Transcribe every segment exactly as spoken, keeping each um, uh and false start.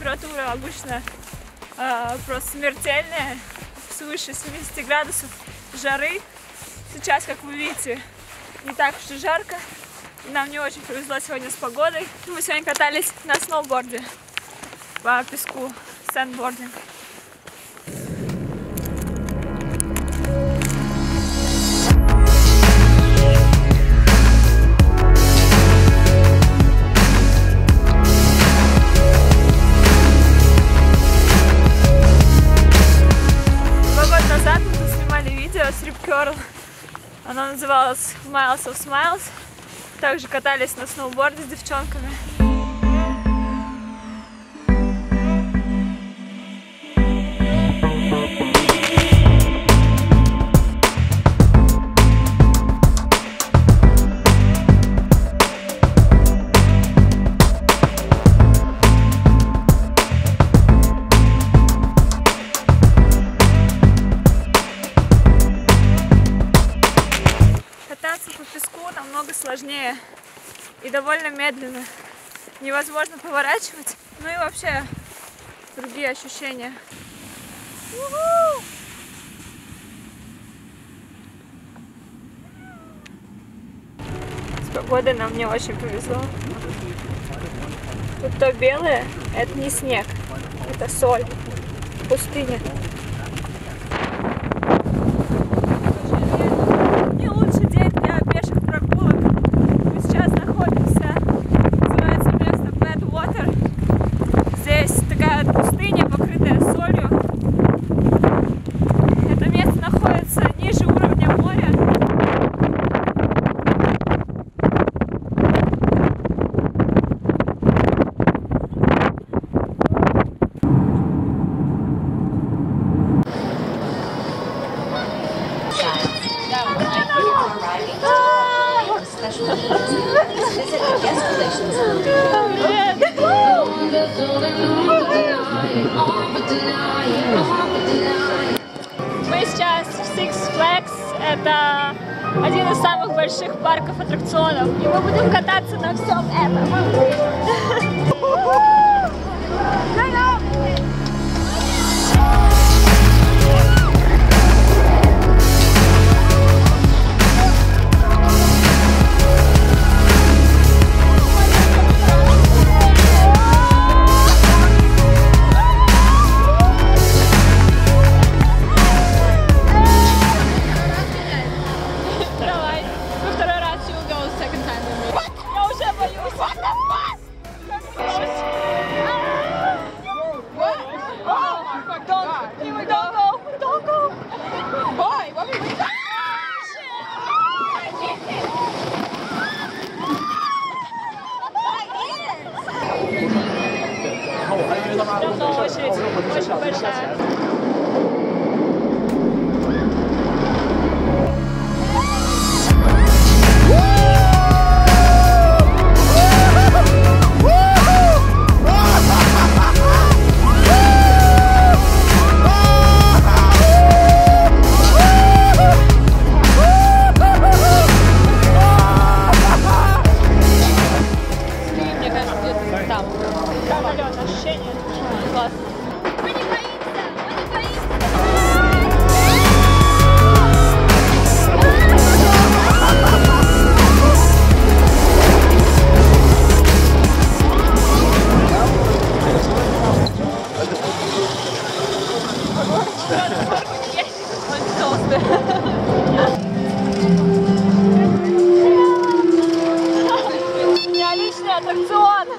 температура обычно э, просто смертельная, свыше семидесяти градусов жары. Сейчас, как вы видите, не так уж и жарко. Нам не очень повезло сегодня с погодой. Мы сегодня катались на сноуборде по песку, сэндбординг. Два года назад мы снимали видео с Rip Curl. Оно называлось Miles of Smiles. Также катались на сноуборде с девчонками. Кататься по песку намного сложнее и довольно медленно. Невозможно поворачивать, ну и вообще другие ощущения. У-ху! С погодой нам не очень повезло. Тут то белое, это не снег, это соль, пустыня. Мы сейчас в Six Flags, это один из самых больших парков аттракционов, и мы будем кататься на всем этом. Давно очередь очень большая. Ощущение классно. Мы не боимся, мы не боимся. У меня личный аттракцион.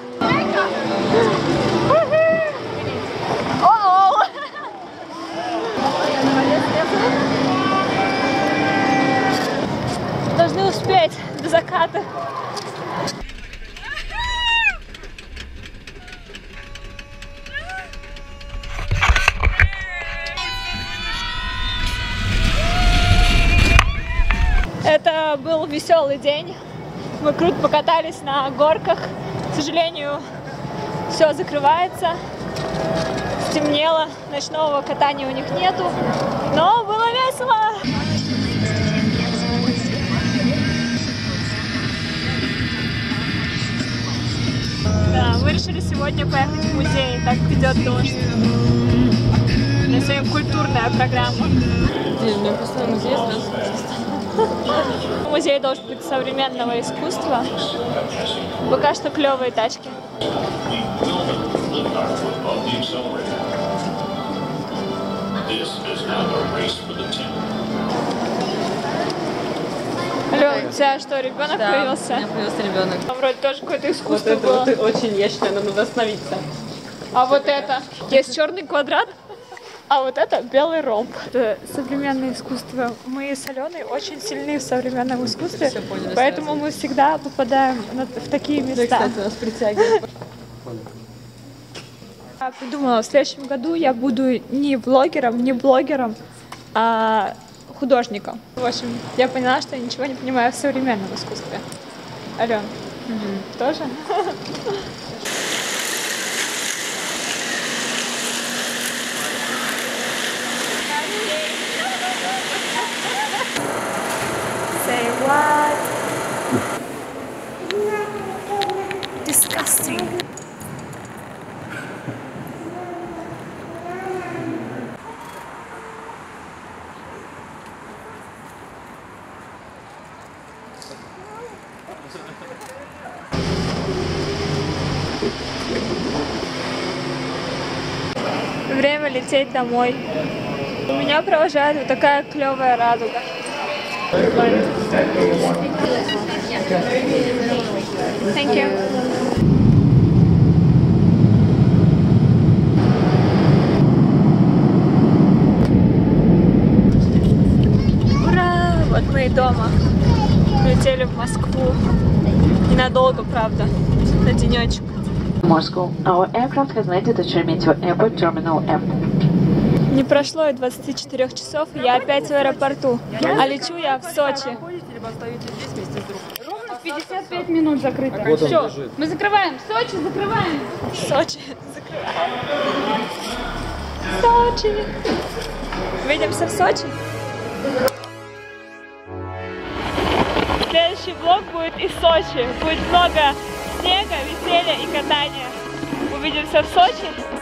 Должны успеть до заката. Это был веселый день. Мы круто покатались на горках. К сожалению, все закрывается. Стемнело, ночного катания у них нету. Но было весело. Да. Да, мы решили сегодня поехать в музей, так идет дождь. У меня сегодня культурная программа. Нет, у меня просто музей сразу. Музей должен быть современного искусства. Пока что клевые тачки. Алён, у тебя что, ребенок Да, появился? у меня появился ребенок. Там вроде тоже какое-то искусство Вот это было. вот очень, я считаю, нам надо остановиться. А вот это? Есть черный квадрат, а вот это белый ромб. Это современное искусство. Мы с Аленой очень сильны в современном искусстве, Все поняли, поэтому сразу. мы всегда попадаем на- в такие Да, места. кстати, нас притягивает. Я придумала, в следующем году я буду не влогером, не блогером, а художником. В общем, я поняла, что я ничего не понимаю в современном искусстве. Ален, Угу. тоже? Say what? Disgusting. Время лететь домой. Меня провожает вот такая клевая радуга. Thank you. Ура! Вот мы и дома. Прилетели в Москву. Ненадолго, правда. На денечек. Moscow. Our aircraft has landed at Sheremetyevo Airport Terminal F. Не прошло и двадцати четырёх часов, и я опять в аэропорту. А лечу я в Сочи. Ровно в пятьдесят пять минут закрыто. Все, мы закрываем. Сочи закрываем. Сочи. Закрываем. Сочи. Увидимся в Сочи. Следующий влог будет из Сочи. Будет много снега, веселья и катания. Увидимся в Сочи.